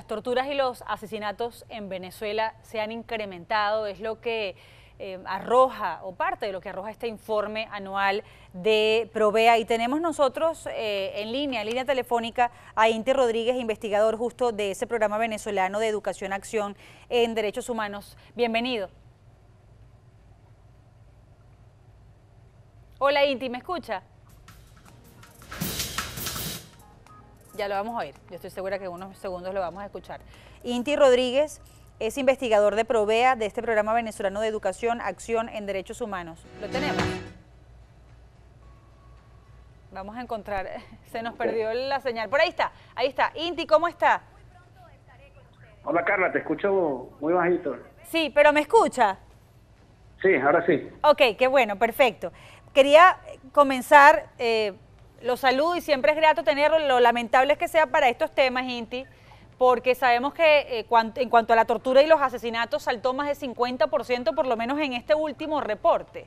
Las torturas y los asesinatos en Venezuela se han incrementado, es lo que arroja, o parte de lo que arroja este informe anual de Provea. Y tenemos nosotros en línea telefónica, a Inti Rodríguez, investigador justo de ese programa venezolano de educación, acción en derechos humanos. Bienvenido. Hola Inti, ¿me escucha? Ya lo vamos a oír, yo estoy segura que en unos segundos lo vamos a escuchar. Inti Rodríguez es investigador de Provea, de este programa venezolano de educación, acción en derechos humanos. ¿Lo tenemos? Vamos a encontrar, se nos perdió la señal. Por ahí está. Inti, ¿cómo está? Hola Carla, te escucho muy bajito. Sí, pero ¿me escucha? Sí, ahora sí. Ok, qué bueno, perfecto. Quería comenzar, los saludo y siempre es grato tenerlo, lo lamentable es que sea para estos temas, Inti, porque sabemos que en cuanto a la tortura y los asesinatos saltó más de 50%, por lo menos en este último reporte.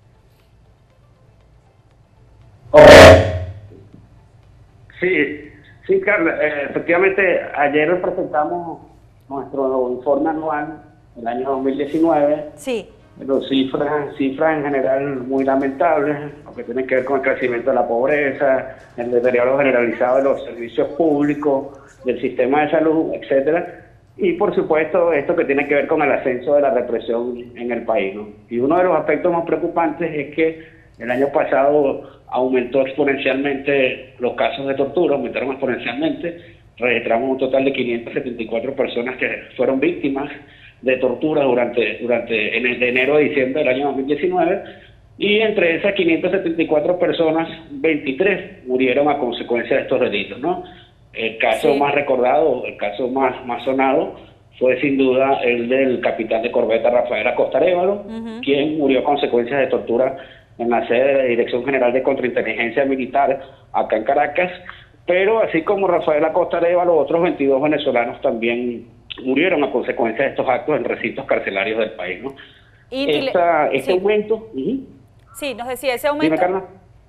Sí, Carla, efectivamente ayer presentamos nuestro informe anual del año 2019. Sí. Pero cifras en general muy lamentables, lo que tiene que ver con el crecimiento de la pobreza, el deterioro generalizado de los servicios públicos, del sistema de salud, etcétera. Y por supuesto esto que tiene que ver con el ascenso de la represión en el país, ¿no? Y uno de los aspectos más preocupantes es que el año pasado aumentó exponencialmente los casos de tortura, aumentaron exponencialmente, registramos un total de 574 personas que fueron víctimas de tortura de enero a diciembre del año 2019, y entre esas 574 personas, 23 murieron a consecuencia de estos delitos, ¿no? El caso más recordado, el caso más sonado, fue sin duda el del capitán de corbeta Rafael Acosta Arévalo, quien murió a consecuencias de tortura en la sede de la Dirección General de Contrainteligencia Militar, acá en Caracas. Pero así como Rafael Acosta Arévalo, otros 22 venezolanos también murieron a consecuencia de estos actos en recintos carcelarios del país, ¿no? Este aumento... Sí, nos decía, ese aumento... Dime, Carla.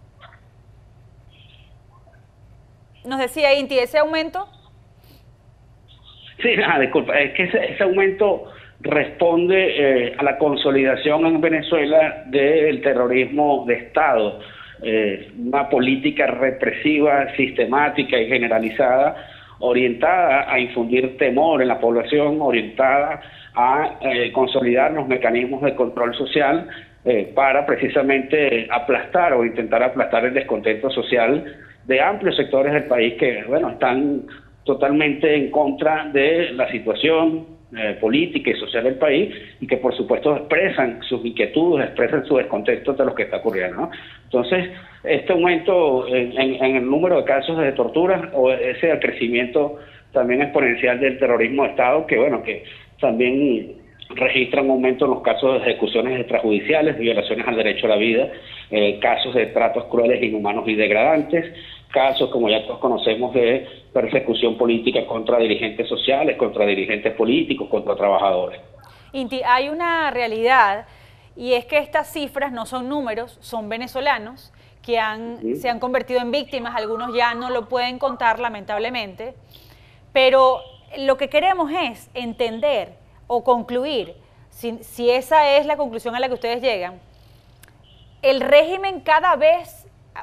Nos decía Inti, ¿ese aumento? Sí, disculpa, es que ese aumento responde a la consolidación en Venezuela del terrorismo de Estado, una política represiva, sistemática y generalizada, orientada a infundir temor en la población, orientada a consolidar los mecanismos de control social para precisamente aplastar o intentar aplastar el descontento social de amplios sectores del país que, bueno, están totalmente en contra de la situación política y social del país, y que por supuesto expresan sus inquietudes, expresan su descontento de lo que está ocurriendo, ¿no? Entonces, este aumento en el número de casos de tortura, o ese crecimiento también exponencial del terrorismo de Estado, que bueno, que también registra un aumento en los casos de ejecuciones extrajudiciales, violaciones al derecho a la vida, casos de tratos crueles, inhumanos y degradantes, casos, como ya todos conocemos, de persecución política contra dirigentes sociales, contra dirigentes políticos, contra trabajadores. Inti, hay una realidad, y es que estas cifras no son números, son venezolanos que se han convertido en víctimas, algunos ya no lo pueden contar lamentablemente, pero lo que queremos es entender o concluir, si esa es la conclusión a la que ustedes llegan, el régimen cada vez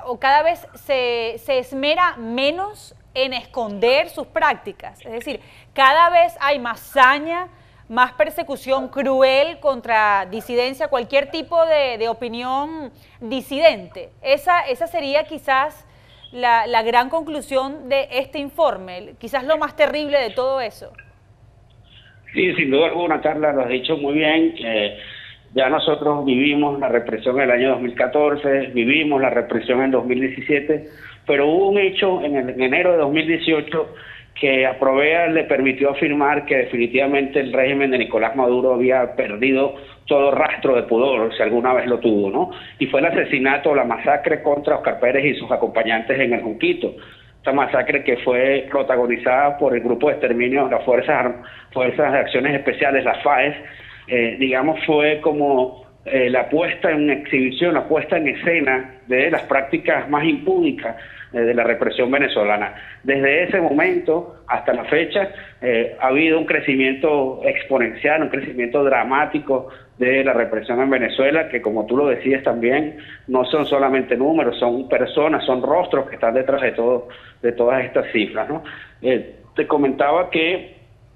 se esmera menos en esconder sus prácticas, es decir, cada vez hay más saña, más persecución cruel contra disidencia, cualquier tipo de opinión disidente. Esa sería quizás la gran conclusión de este informe, quizás lo más terrible de todo eso. Sí, sin duda alguna, Carla, lo has dicho muy bien. Ya nosotros vivimos la represión en el año 2014, vivimos la represión en 2017, pero hubo un hecho en enero de 2018 que a Provea le permitió afirmar que definitivamente el régimen de Nicolás Maduro había perdido todo rastro de pudor, si alguna vez lo tuvo, ¿no? Y fue el asesinato, la masacre contra Oscar Pérez y sus acompañantes en el Junquito. Esta masacre que fue protagonizada por el grupo de exterminio de las Fuerzas de Acciones Especiales, las FAES, digamos, fue como la puesta en exhibición, la puesta en escena de las prácticas más impúdicas de la represión venezolana. Desde ese momento hasta la fecha ha habido un crecimiento exponencial, un crecimiento dramático de la represión en Venezuela, que como tú lo decías también, no son solamente números, son personas, son rostros que están detrás de todas estas cifras, ¿no? Te comentaba que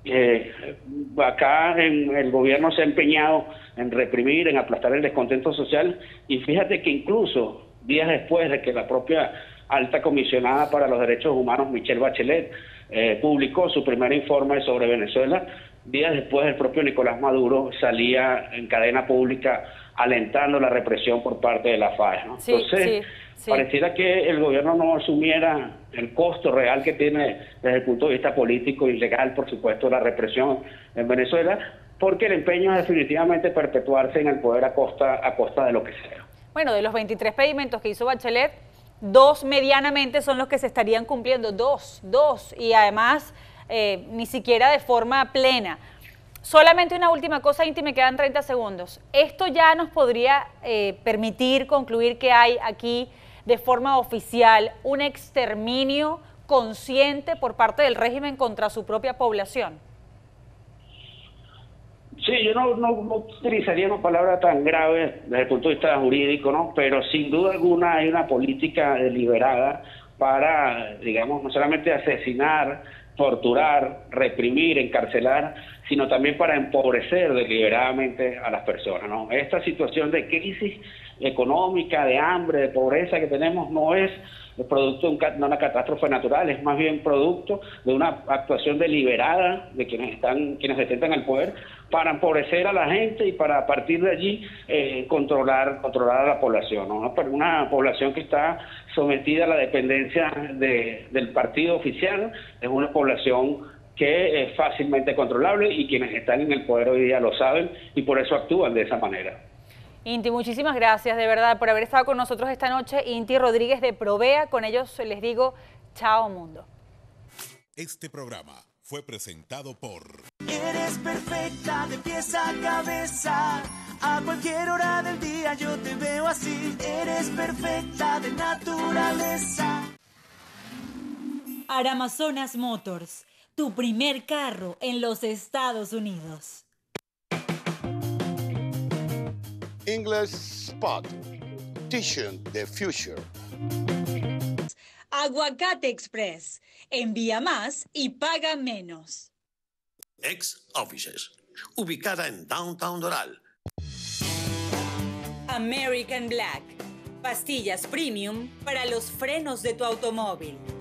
acá el gobierno se ha empeñado en reprimir, en aplastar el descontento social, y fíjate que incluso días después de que la propia alta comisionada para los derechos humanos, Michelle Bachelet, publicó su primer informe sobre Venezuela, días después el propio Nicolás Maduro salía en cadena pública alentando la represión por parte de la FARC, ¿no? Sí, Entonces, sí. pareciera que el gobierno no asumiera el costo real que tiene desde el punto de vista político y legal, por supuesto, la represión en Venezuela, porque el empeño es definitivamente perpetuarse en el poder a costa de lo que sea. Bueno, de los 23 pedimentos que hizo Bachelet, 2 medianamente son los que se estarían cumpliendo, dos, y además ni siquiera de forma plena. Solamente una última cosa, Inti, me quedan 30 segundos. ¿Esto ya nos podría permitir concluir que hay aquí de forma oficial un exterminio consciente por parte del régimen contra su propia población? Sí, yo no utilizaría una palabra tan grave desde el punto de vista jurídico, ¿no? Pero sin duda alguna hay una política deliberada para, digamos, no solamente asesinar, torturar, reprimir, encarcelar, sino también para empobrecer deliberadamente a las personas, ¿no? Esta situación de crisis económica, de hambre, de pobreza que tenemos no es el producto de una catástrofe natural, es más bien producto de una actuación deliberada de quienes detentan el poder para empobrecer a la gente y para a partir de allí controlar a la población, ¿no? Una población que está sometida a la dependencia del partido oficial, es una población que es fácilmente controlable y quienes están en el poder hoy día lo saben y por eso actúan de esa manera. Inti, muchísimas gracias de verdad por haber estado con nosotros esta noche. Inti Rodríguez de Provea, con ellos les digo chao mundo. Este programa fue presentado por... Eres perfecta de pies a cabeza, a cualquier hora del día yo te veo así. Eres perfecta de naturaleza. Aramazonas Motors, tu primer carro en los Estados Unidos. English Spot, Tissue the Future. Aguacate Express, envía más y paga menos. Ex Offices, ubicada en Downtown Doral. American Black, pastillas premium para los frenos de tu automóvil.